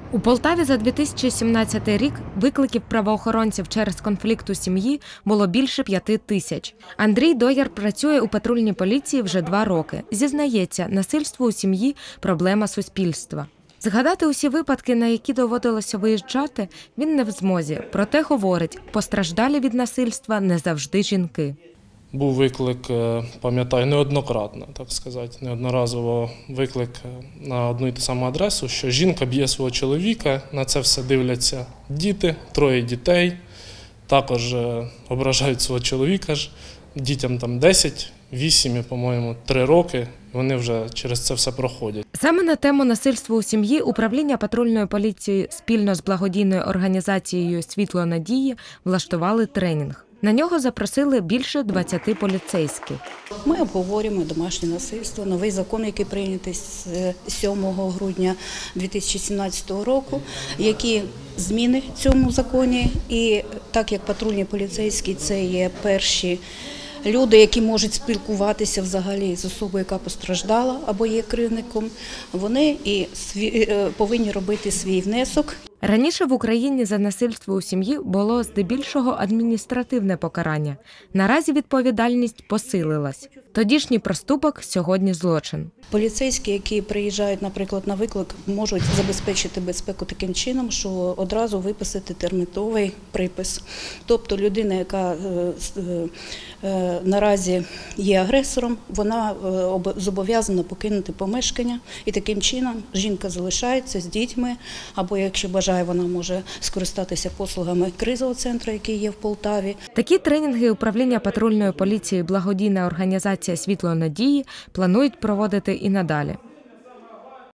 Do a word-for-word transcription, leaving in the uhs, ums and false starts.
У Полтаві за дві тисячі сімнадцятий рік викликів правоохоронців через конфлікт у сім'ї було більше п'яти тисяч. Андрій Дояр працює у патрульній поліції вже два роки. Зізнається, насильство у сім'ї – проблема суспільства. Згадати усі випадки, на які доводилося виїжджати, він не в змозі. Проте говорить, постраждалі від насильства не завжди жінки. Був виклик, пам'ятаю, неоднократно, так сказати, неодноразово виклик на одну і ту саму адресу, що жінка б'є свого чоловіка, на це все дивляться діти, троє дітей, також ображають свого чоловіка, ж, дітям там десять, вісім, по-моєму, три роки, вони вже через це все проходять. Саме на тему насильства у сім'ї управління патрульної поліції спільно з благодійною організацією «Світло надії» влаштували тренінг. На нього запросили більше двадцяти поліцейських. Ми обговорюємо домашнє насильство, новий закон, який прийнятий з сьомого грудня дві тисячі сімнадцятого року, які зміни в цьому законі. І так як патрульні поліцейські – це є перші люди, які можуть спілкуватися взагалі з особою, яка постраждала або є кривдником, вони і повинні робити свій внесок. Раніше в Україні за насильство у сім'ї було здебільшого адміністративне покарання. Наразі відповідальність посилилась. Тодішній проступок – сьогодні злочин. Поліцейські, які приїжджають, наприклад, на виклик, можуть забезпечити безпеку таким чином, що одразу виписати терміновий припис. Тобто людина, яка наразі є агресором, вона зобов'язана покинути помешкання. І таким чином жінка залишається з дітьми, або, якщо бажає, вона може скористатися послугами кризового центру, який є в Полтаві. Такі тренінги управління патрульної поліції «Благодійна організація «Світло надії» планують проводити і надалі.